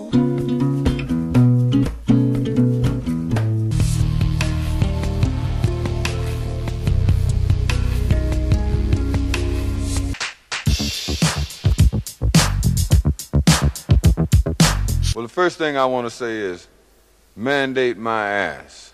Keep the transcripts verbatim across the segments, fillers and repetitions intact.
Well, the first thing I want to say is, mandate my ass.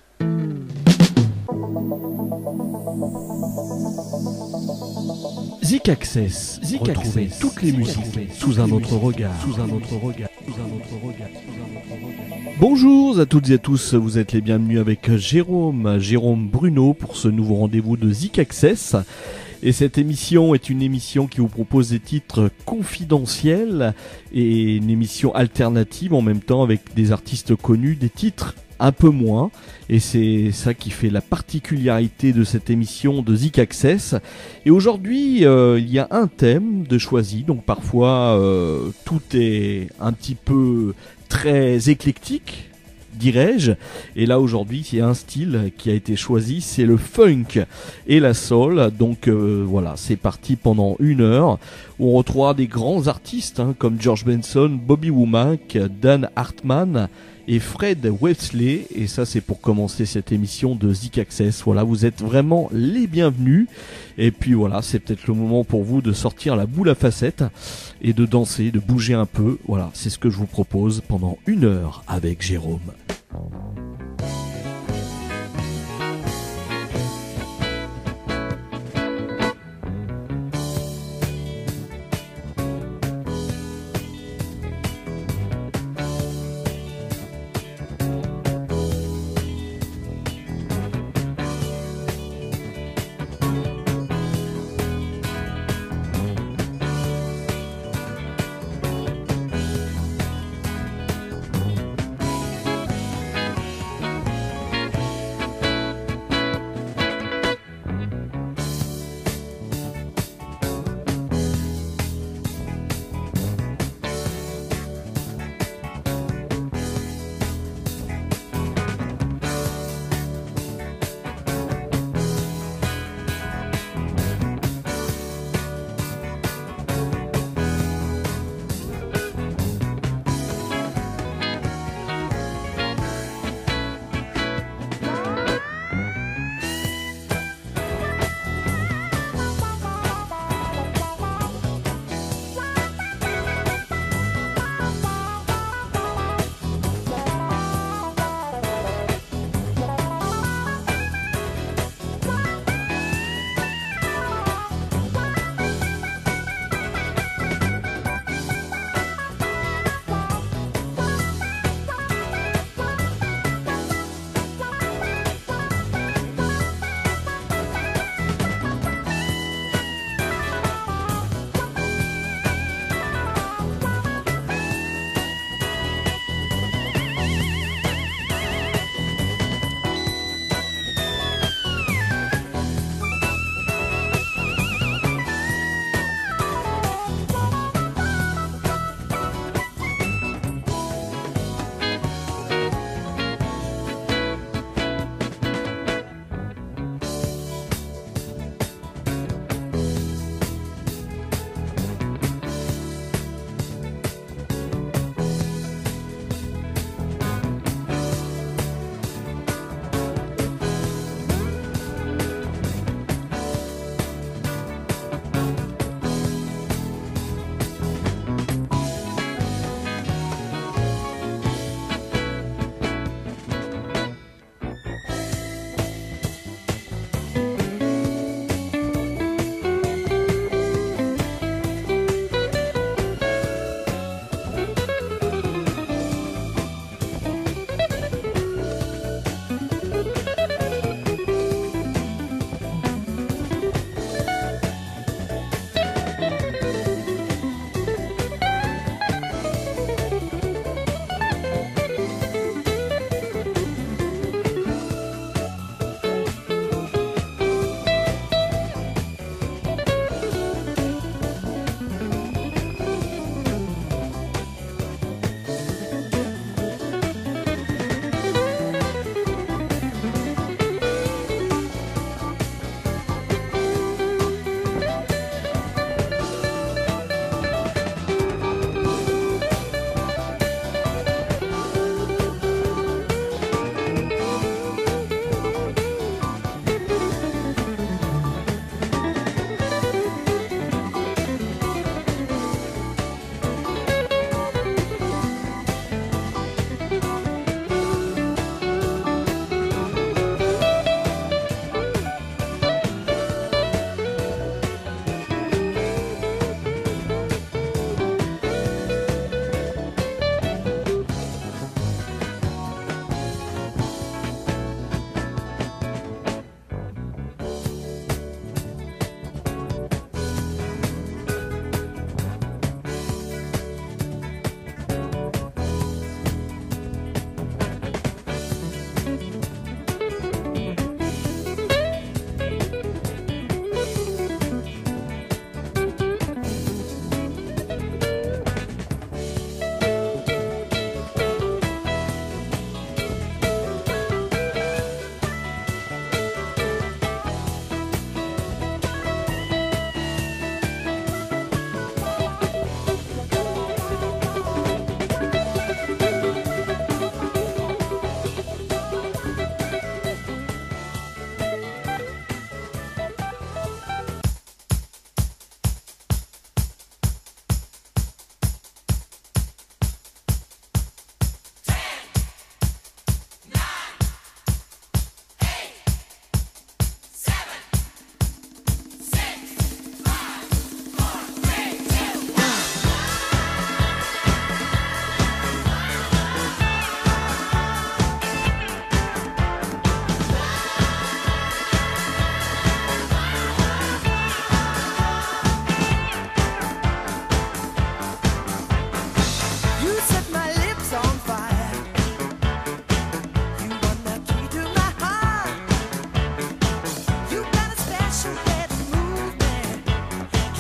Zik Access, Zik Retrouvez Access, toutes les Zik musiques Access, sous un autre regard, sous un autre regard, sous un autre regard, sous un autre regard. Bonjour à toutes et à tous, vous êtes les bienvenus avec Jérôme, Jérôme Bruno pour ce nouveau rendez-vous de Zik Access. Et cette émission est une émission qui vous propose des titres confidentiels et une émission alternative en même temps avec des artistes connus, des titres un peu moins. Et c'est ça qui fait la particularité de cette émission de Zik Access. Et aujourd'hui, euh, il y a un thème de choisi. Donc parfois, euh, tout est un petit peu très éclectique, dirais-je. Et là aujourd'hui, il y a un style qui a été choisi, c'est le funk et la soul. Donc euh, voilà, c'est parti pendant une heure où on retrouvera des grands artistes hein, comme George Benson, Bobby Womack, Dan Hartman et Fred Wesley. Et ça, c'est pour commencer cette émission de Zik Access. Voilà, vous êtes vraiment les bienvenus. Et puis voilà, c'est peut-être le moment pour vous de sortir la boule à facettes et de danser, de bouger un peu. Voilà, c'est ce que je vous propose pendant une heure avec Jérôme.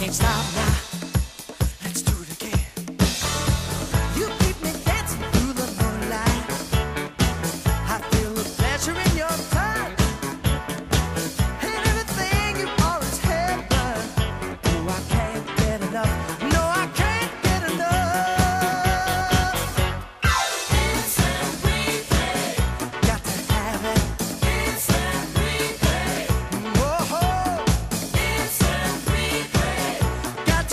Got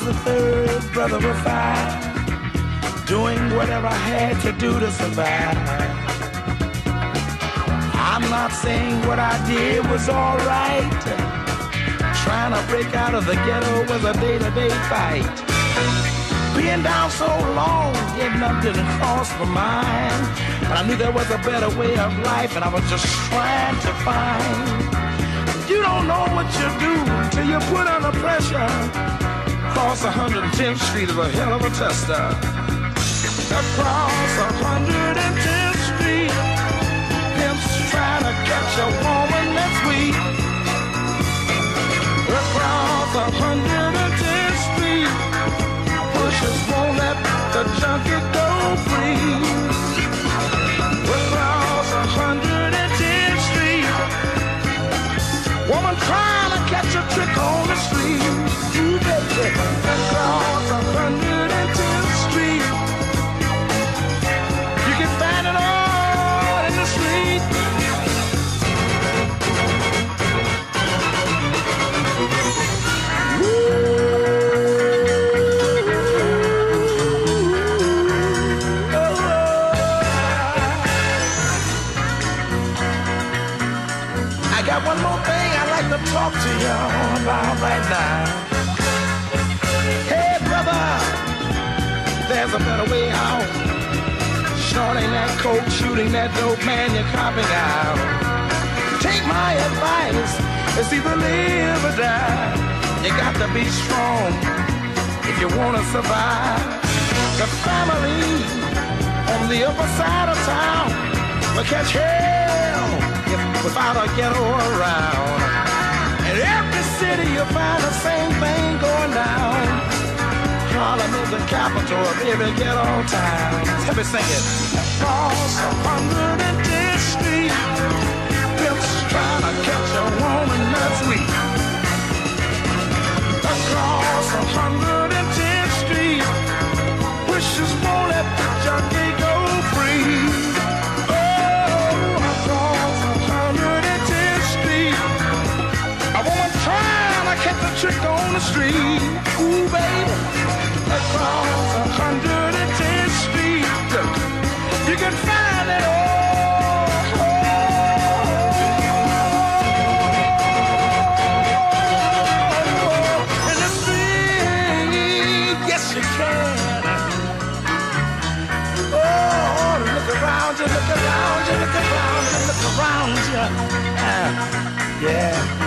the third brother of five, doing whatever I had to do to survive. I'm not saying what I did was alright. Trying to break out of the ghetto was a day-to-day fight. Being down so long, getting up didn't cross my mind. But I knew there was a better way of life, and I was just trying to find. You don't know what you do till you put under pressure. Across one hundred tenth Street is a hell of a tester. Across one hundred tenth Street, pimps trying to catch a woman that's weak. Across one hundred tenth Street, pushers won't let the junkie go free. Across one hundred tenth Street, woman trying to catch a trick on the street. Ooh, baby. Across one hundred tenth Street, you can find it all in the street. One more thing I'd like to talk to y'all about right now. Hey brother, there's a better way out. Shorting that coke, shooting that dope, man, you're copping out. Take my advice, it's either live or die. You got to be strong if you want to survive. The family on the upper side of town will catch hell without a ghetto around. In every city you'll find the same thing going down. Harlem is the capital of every ghetto town. Let me sing it. Across one hundred tenth Street, pimps trying to catch a woman that's weak. Across one hundred tenth Street, wishes won't let the junkie go free. Catch a trick on the street, ooh baby. Across one hundred tenth Street, look, you can find it all. In the street, yes you can. Oh, look around you, look around you, look around you, look around you. Uh, yeah.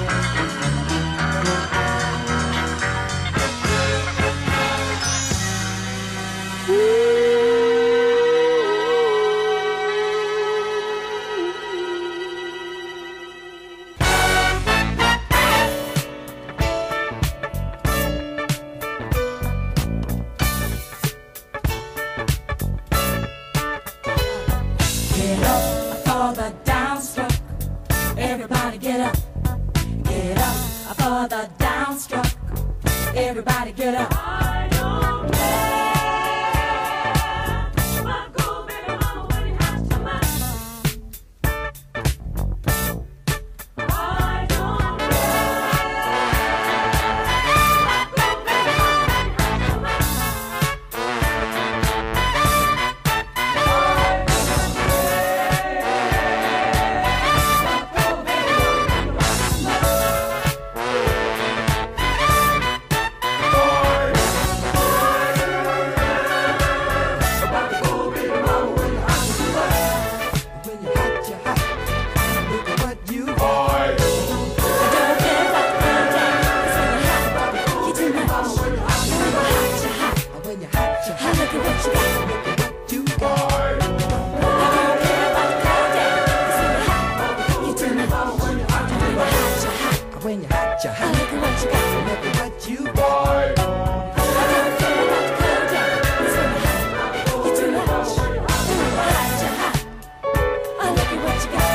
Everybody get up. I don't care. My cool baby mama when you have too much. I don't care. My cool baby mama when you have too much. When you're hot, you're hot. Look at what you got. Look at what you got. I don't care about the cold down. It's when you're hot. You're too much. When you're hot, you're hot. Oh, look at what you got.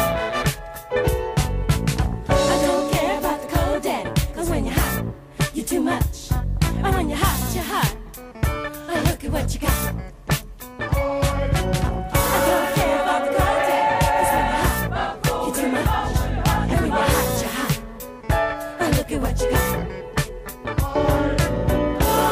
I don't care about the cold daddy. Cause when you're hot, you're too much. And when you're hot, you're hot. Oh, look at what you got. I don't care about the cold daddy. Cause when you're hot, you're too much. And when you're hot, you're hot. Look at what you got. I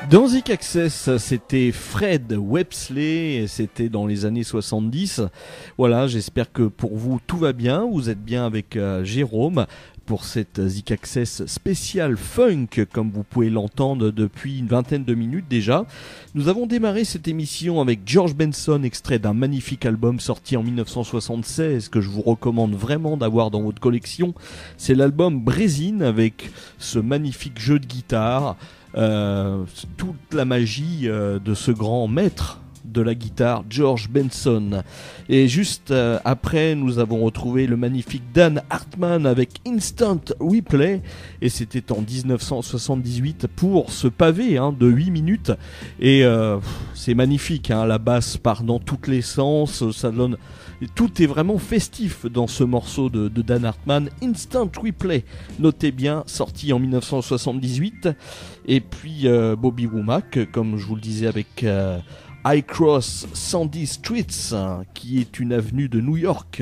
Dans Zik Access, c'était Fred Websley, c'était dans les années soixante-dix. Voilà, j'espère que pour vous tout va bien, vous êtes bien avec euh, Jérôme pour cette Zik Access spéciale funk, comme vous pouvez l'entendre depuis une vingtaine de minutes déjà. Nous avons démarré cette émission avec George Benson, extrait d'un magnifique album sorti en dix-neuf cent soixante-seize, que je vous recommande vraiment d'avoir dans votre collection. C'est l'album Brésine, avec ce magnifique jeu de guitare, euh, toute la magie euh, de ce grand maître de la guitare, George Benson. Et juste euh, après, nous avons retrouvé le magnifique Dan Hartman avec Instant Replay, et c'était en dix-neuf cent soixante-dix-huit pour ce pavé hein, de huit minutes. Et euh, c'est magnifique, hein, la basse part dans tous les sens, ça donne... Tout est vraiment festif dans ce morceau de, de Dan Hartman, Instant Replay. Notez bien, sorti en dix-neuf cent soixante-dix-huit. Et puis euh, Bobby Womack, comme je vous le disais avec... Euh, I Cross Sandy Streets, hein, qui est une avenue de New York.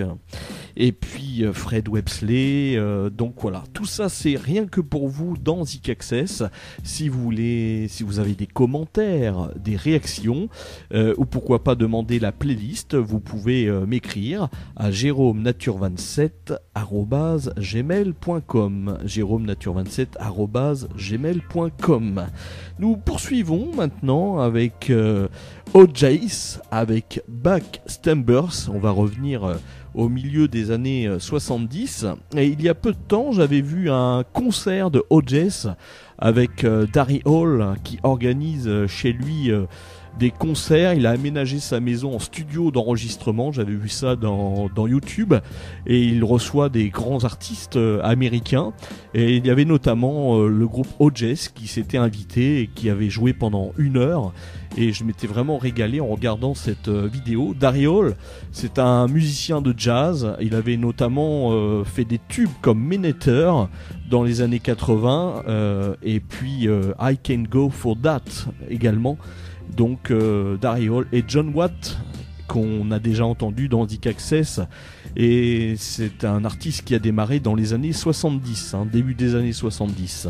Et puis euh, Fred Websley. Euh, donc voilà, tout ça c'est rien que pour vous dans Zik Access. Si vous voulez, si vous avez des commentaires, des réactions, euh, ou pourquoi pas demander la playlist, vous pouvez euh, m'écrire à jérôme nature vingt-sept arobase gmail point com. jérôme nature vingt-sept arobase gmail point com. Nous poursuivons maintenant avec euh, O J's, avec Backstabbers. On va revenir euh, au milieu des années euh, soixante-dix. Et il y a peu de temps, j'avais vu un concert de O J's avec euh, Darry Hall, qui organise euh, chez lui euh, des concerts. Il a aménagé sa maison en studio d'enregistrement, j'avais vu ça dans, dans YouTube, et il reçoit des grands artistes euh, américains, et il y avait notamment euh, le groupe O J's qui s'était invité et qui avait joué pendant une heure, et je m'étais vraiment régalé en regardant cette euh, vidéo. Darry Hall, c'est un musicien de jazz, il avait notamment euh, fait des tubes comme Minuter dans les années quatre-vingts, euh, et puis euh, I Can Go For That également. Donc euh, Darry Hall et John Watt, qu'on a déjà entendu dans Zik Access, et c'est un artiste qui a démarré dans les années soixante-dix, hein, début des années soixante-dix.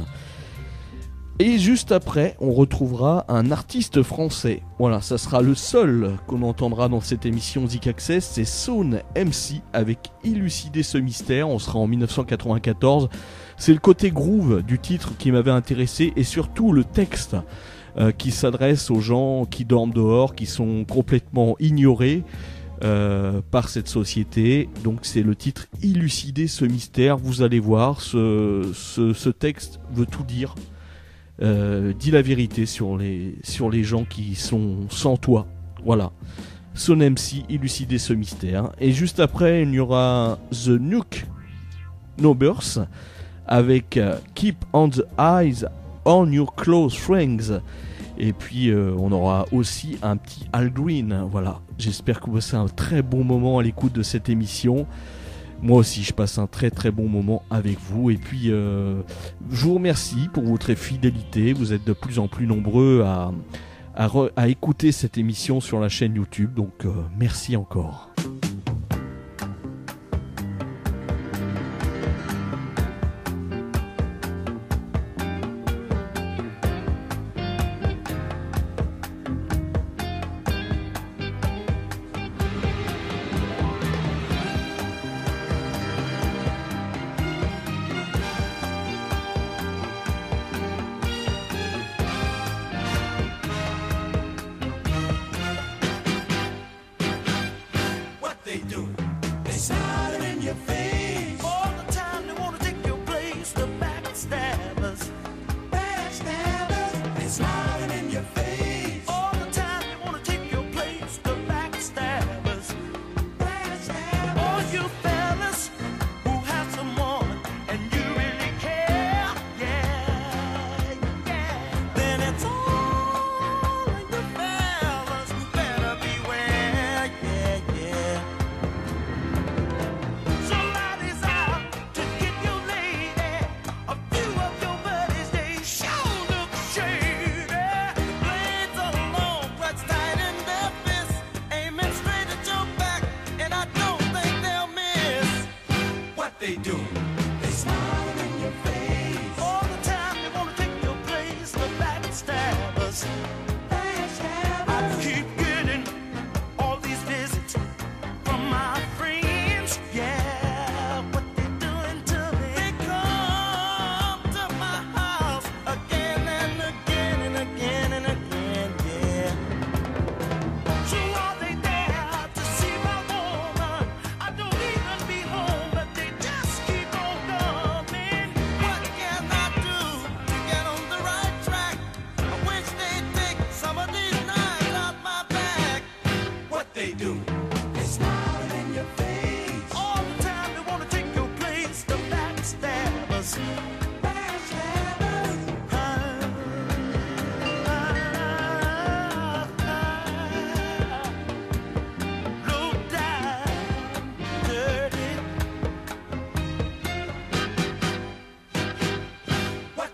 Et juste après, on retrouvera un artiste français. Voilà, ça sera le seul qu'on entendra dans cette émission Zik Access, c'est Soun M C avec Élucider ce mystère. On sera en dix-neuf cent quatre-vingt-quatorze. C'est le côté groove du titre qui m'avait intéressé, et surtout le texte. Euh, qui s'adresse aux gens qui dorment dehors, qui sont complètement ignorés euh, par cette société. Donc c'est le titre Élucider ce mystère. Vous allez voir, ce, ce, ce texte veut tout dire, euh, dit la vérité sur les, sur les gens qui sont sans toit. Voilà, Son M C, Élucider ce mystère. Et juste après, il y aura The Nuke Numbers avec euh, Keep on the Eyes on Your Close Friends. Et puis euh, on aura aussi un petit Al Green. Voilà, j'espère que vous passez un très bon moment à l'écoute de cette émission. Moi aussi je passe un très très bon moment avec vous. Et puis euh, je vous remercie pour votre fidélité. Vous êtes de plus en plus nombreux à, à, re, à écouter cette émission sur la chaîne YouTube. Donc euh, merci encore.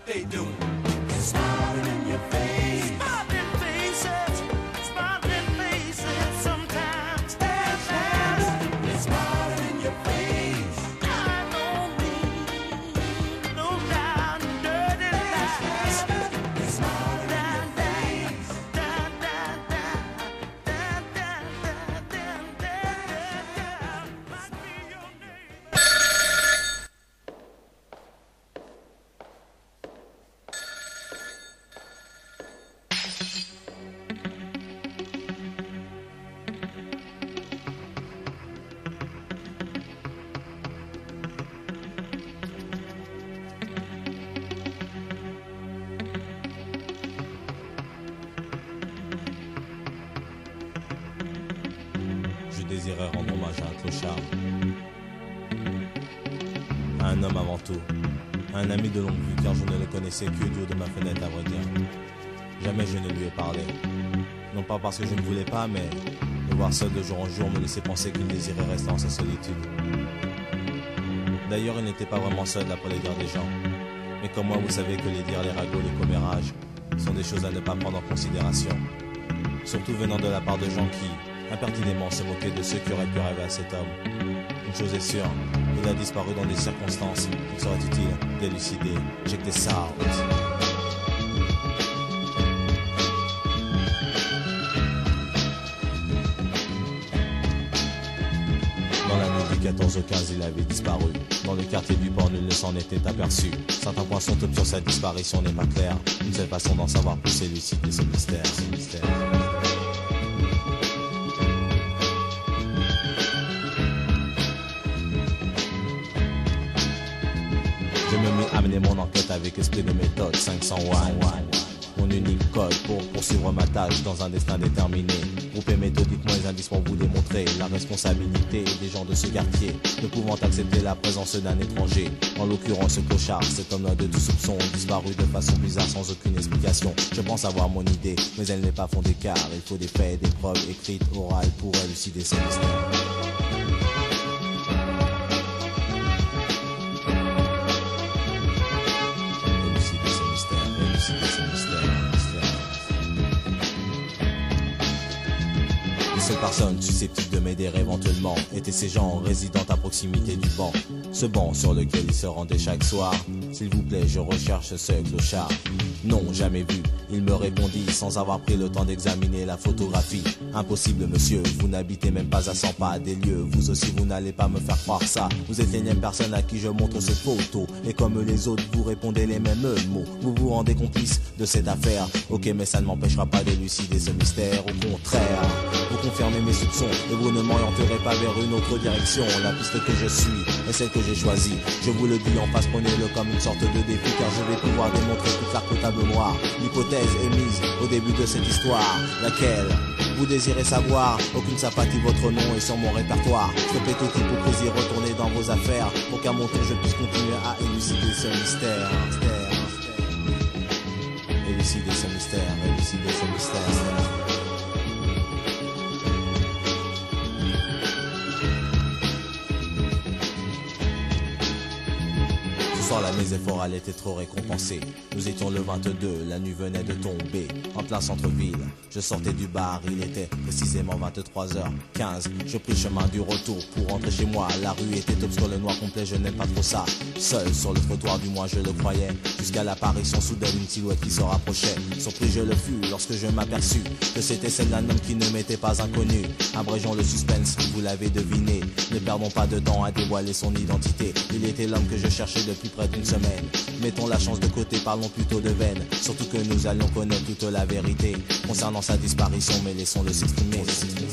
they doing? Smiling in your face. Smiling faces. Smiling faces. Sometimes they're sad. They're smiling in your face. I don't mean no down dirty lies. They're smiling in your face. Down, down, down, down, down, down, down, down, down. Might be your neighbor. Je désirais rendre hommage à un clochard, à un homme avant tout, à un ami de longue vue car je ne le connaissais que du haut de ma fenêtre à vrai dire. Jamais je ne lui ai parlé, non pas parce que je ne voulais pas, mais le voir seul de jour en jour me laissait penser qu'il désirait rester en sa solitude. D'ailleurs il n'était pas vraiment seul après les dires des gens, mais comme moi vous savez que les dires, les ragots, les commérages sont des choses à ne pas prendre en considération, surtout venant de la part de gens qui impertinemment se moquer de ceux qui auraient pu rêver à cet homme. Une chose est sûre, il a disparu dans des circonstances qu'il serait utile d'élucider. Check this out. Dans la nuit du quatorze au quinze, il avait disparu. Dans le quartier du port, nul ne s'en était aperçu. Certains points sont obscurs, sa disparition n'est pas claire. Une seule façon d'en savoir plus, c'est élucider ce mystère. Ce mystère. Je me mis à mener mon enquête avec esprit de méthode, cinq cents watts. Mon unique code pour poursuivre ma tâche dans un destin déterminé. Grouper méthodiquement les indices pour vous démontrer la responsabilité des gens de ce quartier, ne pouvant accepter la présence d'un étranger. En l'occurrence ce clochard, cet homme de tout soupçon, disparu de façon bizarre sans aucune explication. Je pense avoir mon idée, mais elle n'est pas fondée car il faut des faits, des preuves écrites, orales pour élucider ce mystère. Une seule personne susceptible de m'aider éventuellement étaient ces gens résidant à proximité du banc. Ce banc sur lequel il se rendait chaque soir. S'il vous plaît, je recherche ce clochard. Non, jamais vu. Il me répondit sans avoir pris le temps d'examiner la photographie. Impossible monsieur, vous n'habitez même pas à cent pas des lieux. Vous aussi vous n'allez pas me faire croire ça. Vous êtes l'énième personne à qui je montre cette photo. Et comme les autres vous répondez les mêmes mots. Vous vous rendez complice de cette affaire. Ok, mais ça ne m'empêchera pas d'élucider ce mystère. Au contraire, vous confirmez mes soupçons et vous ne m'orienterez pas vers une autre direction. La piste que je suis est celle que j'ai choisie. Je vous le dis en face, prenez-le comme une sorte de défi, car je vais pouvoir démontrer toute l'arc au tableau noir. L'hypothèse est mise au début de cette histoire, laquelle vous désirez savoir. Aucune sympathie, votre nom est sur mon répertoire. Stoppez toute hypocrisie, retournez dans vos affaires, pour qu'à mon tour je puisse continuer à élucider ce mystère. Élucider ce mystère, élucider ce mystère. Là, mes efforts allaient être trop récompensés. Nous étions le vingt-deux, la nuit venait de tomber. En plein centre-ville, je sortais du bar, il était précisément vingt-trois heures quinze. Je pris chemin du retour pour rentrer chez moi. La rue était obscure, le noir complet, je n'aime pas trop ça. Seul sur le trottoir, du moins je le croyais, jusqu'à l'apparition soudaine d'une silhouette qui se rapprochait. Surpris je le fus lorsque je m'aperçus que c'était celle d'un homme qui ne m'était pas inconnu. Abrégeons le suspense, vous l'avez deviné. Ne perdons pas de temps à dévoiler son identité. Il était l'homme que je cherchais depuis près d'une semaine. Mettons la chance de côté, parlons plutôt de veine. Surtout que nous allions connaître toute la vérité concernant sa disparition, mais laissons-le s'exprimer.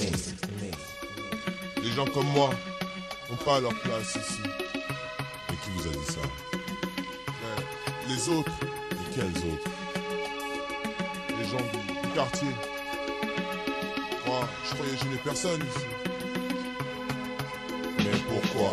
Les gens comme moi n'ont pas leur place ici. Mais qui vous a dit ça? Mais les autres. Et quels autres? Les gens du, du quartier. Moi, je croyais gêner personne ici. Mais pourquoi?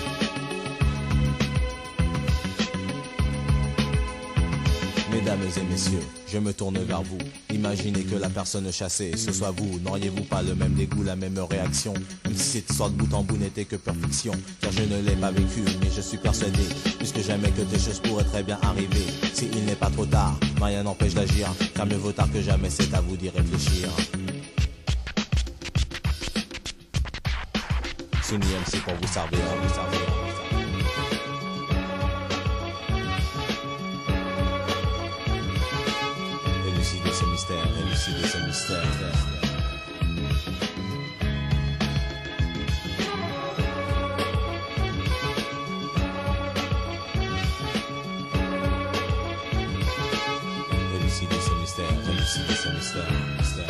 Mesdames et messieurs, je me tourne vers vous. Imaginez que la personne chassée, ce soit vous. N'auriez-vous pas le même dégoût, la même réaction? Même si cette histoire de bout en bout n'était que pure fiction. Car je ne l'ai pas vécu, mais je suis persuadé, puisque jamais que des choses pourraient très bien arriver. Si il n'est pas trop tard, rien n'empêche d'agir. Car mieux vaut tard que jamais, c'est à vous d'y réfléchir. Sunny M C pour vous servir, vous servir. Élucider ce mystère, élucider ce mystère. Élucider ce mystère, élucider ce mystère, mystère.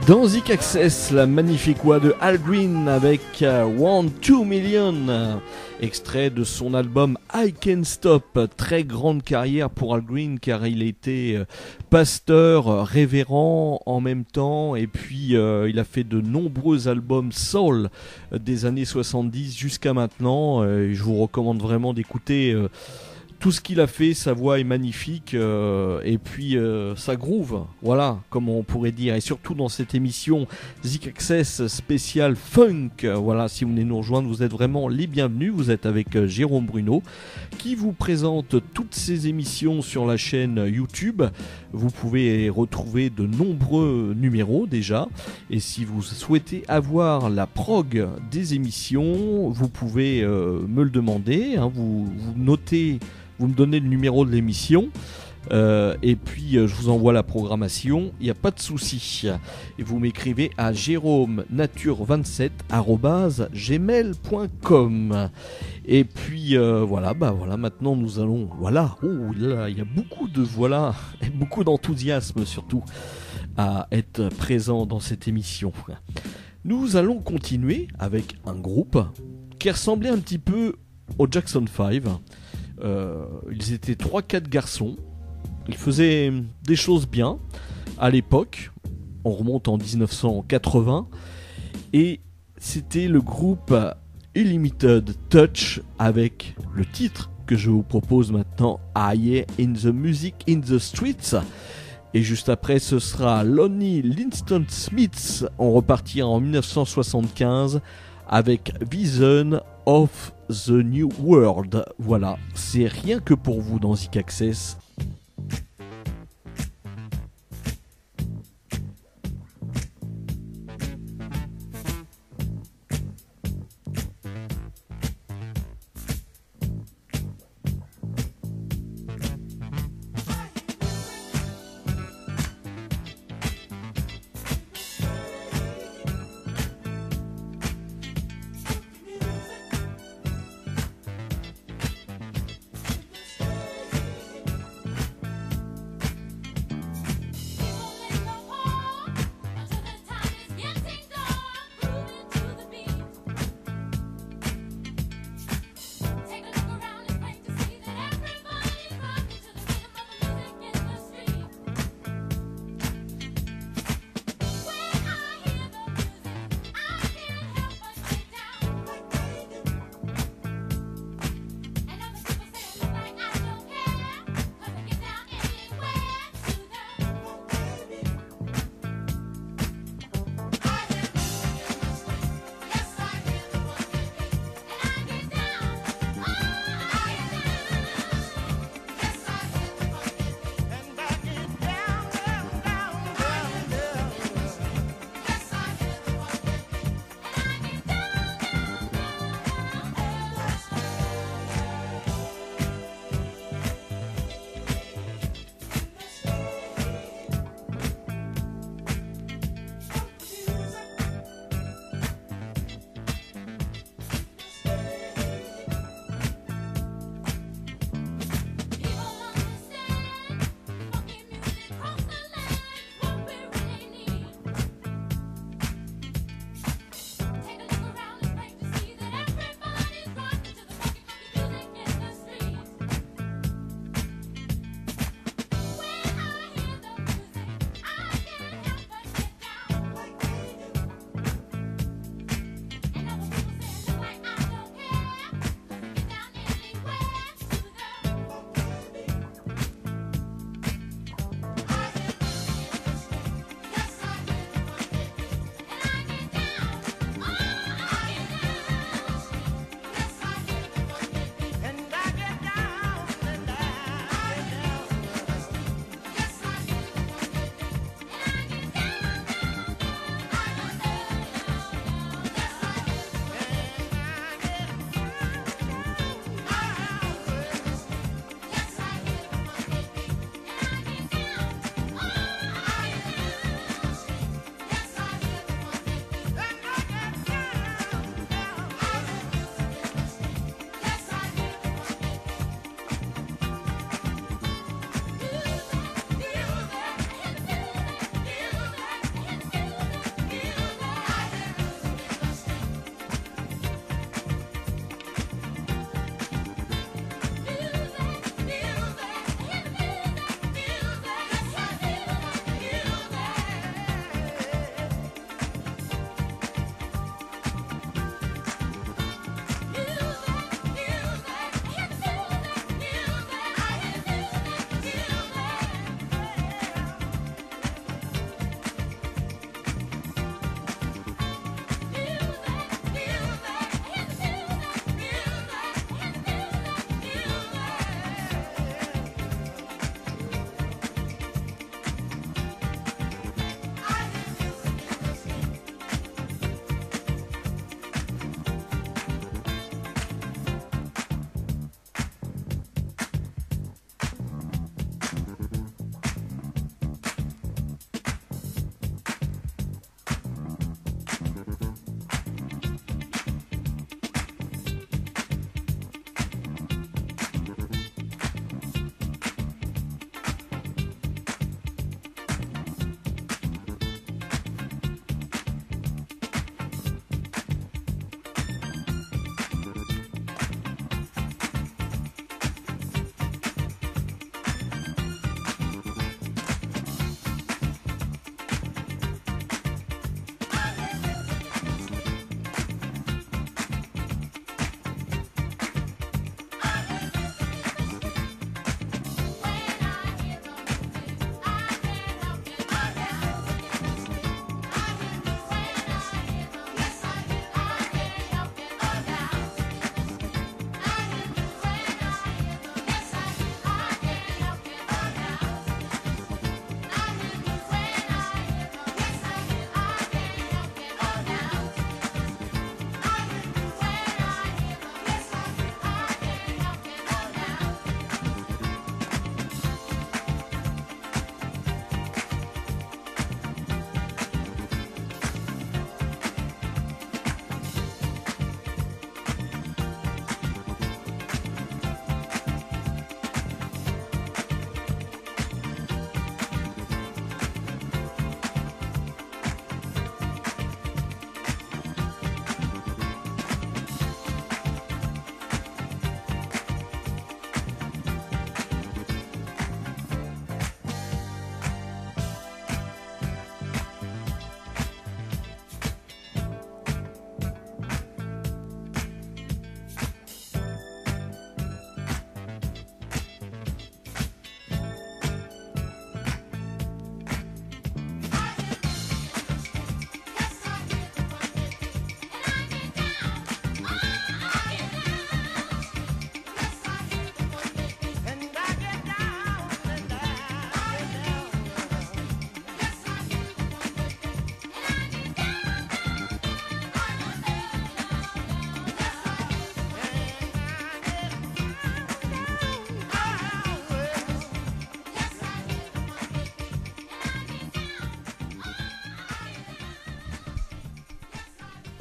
Dans Zik Access, la magnifique voix de Al Green avec euh, One Two Million, euh, extrait de son album I Can't Stop. Très grande carrière pour Al Green car il était euh, pasteur, euh, révérend en même temps, et puis euh, il a fait de nombreux albums soul euh, des années soixante-dix jusqu'à maintenant. Euh, je vous recommande vraiment d'écouter euh, tout ce qu'il a fait. Sa voix est magnifique, euh, et puis euh, ça groove, voilà, comme on pourrait dire. Et surtout dans cette émission Zik Access spécial funk, euh, voilà, si vous venez nous rejoindre, vous êtes vraiment les bienvenus. Vous êtes avec euh, Jérôme Bruno, qui vous présente toutes ces émissions sur la chaîne YouTube. Vous pouvez retrouver de nombreux numéros déjà, et si vous souhaitez avoir la prog des émissions, vous pouvez euh, me le demander, hein, vous, vous notez, vous me donnez le numéro de l'émission, euh, et puis euh, je vous envoie la programmation, il n'y a pas de souci. Et vous m'écrivez à jérôme nature vingt-sept arobase gmail point com. Et puis euh, voilà, bah voilà, maintenant nous allons, voilà, oh là, il y a beaucoup de voilà, et beaucoup d'enthousiasme surtout à être présent dans cette émission. Nous allons continuer avec un groupe qui ressemblait un petit peu aux Jackson five. Euh, ils étaient trois quatre garçons. Ils faisaient des choses bien à l'époque. On remonte en dix-neuf cent quatre-vingts. Et c'était le groupe Unlimited Touch avec le titre que je vous propose maintenant, I Hear in the Music in the Streets. Et juste après, ce sera Lonnie Liston Smith. On repartira en dix-neuf cent soixante-quinze avec Vision of the New World. Voilà, c'est rien que pour vous dans Zik Access.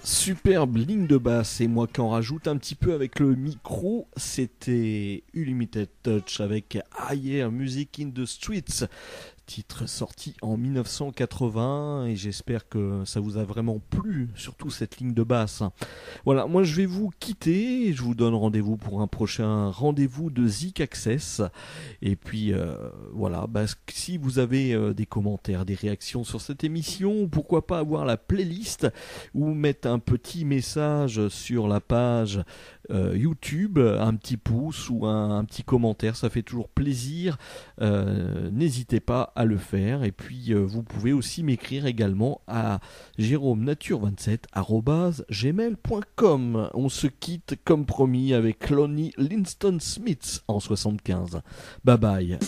Superbe ligne de basse et moi qui en rajoute un petit peu avec le micro, c'était Unlimited Touch avec I Hear Music in the Streets, titre sorti en mille neuf cent quatre-vingts, et j'espère que ça vous a vraiment plu, surtout cette ligne de basse. Voilà, moi je vais vous quitter, je vous donne rendez-vous pour un prochain rendez-vous de Zik Access, et puis euh, voilà, bah, si vous avez euh, des commentaires, des réactions sur cette émission, pourquoi pas avoir la playlist ou mettre un petit message sur la page euh, YouTube, un petit pouce ou un, un petit commentaire, ça fait toujours plaisir, euh, n'hésitez pas à le faire. Et puis euh, vous pouvez aussi m'écrire également à jérôme nature vingt-sept arobase gmail point com. On se quitte comme promis avec Lonnie Liston Smith en soixante-quinze. Bye bye.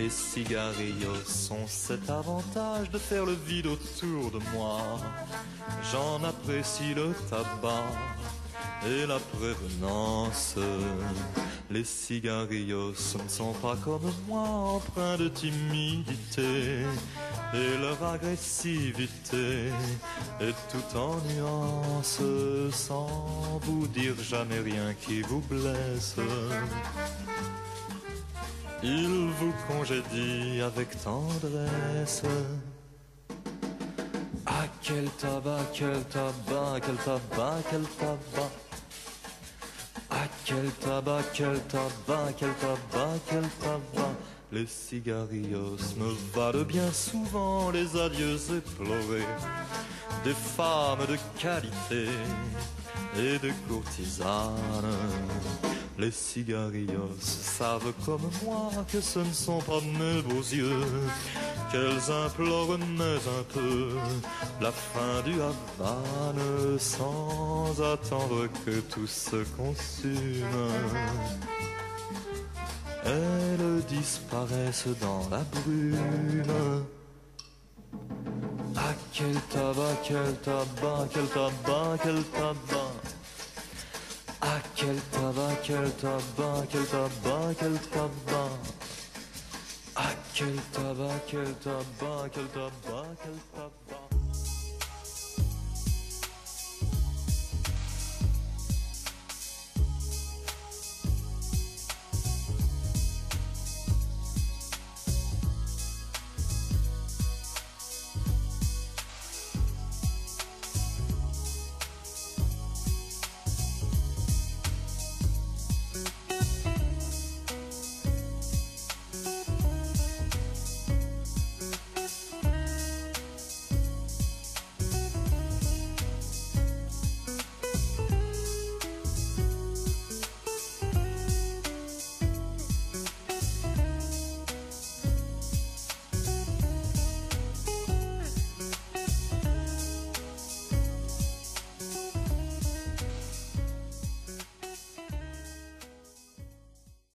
Les cigarillos ont cet avantage de faire le vide autour de moi. J'en apprécie le tabac et la prévenance. Les cigarillos ne sont pas comme moi, empreints de timidité, et leur agressivité est tout en nuances, sans vous dire jamais rien qui vous blesse. Ils vous congédient avec tendresse. Ah, quel tabac, quel tabac, quel tabac, quel tabac. Ah, quel tabac, quel tabac, quel tabac, quel tabac. Les cigarillos me valent bien souvent les adieux éplorés des femmes de qualité et de courtisanes. Les cigarillos savent comme moi que ce ne sont pas mes beaux yeux qu'elles implorent mais un peu la fin du Havane, sans attendre que tout se consume. Elles disparaissent dans la brume. Ah, quel tabac, quel tabac, quel tabac, quel tabac. Ah, quel tabac, quel tabac, quel tabac, quel tabac. Ah, quel tabac, quel tabac, quel tabac, quel tabac.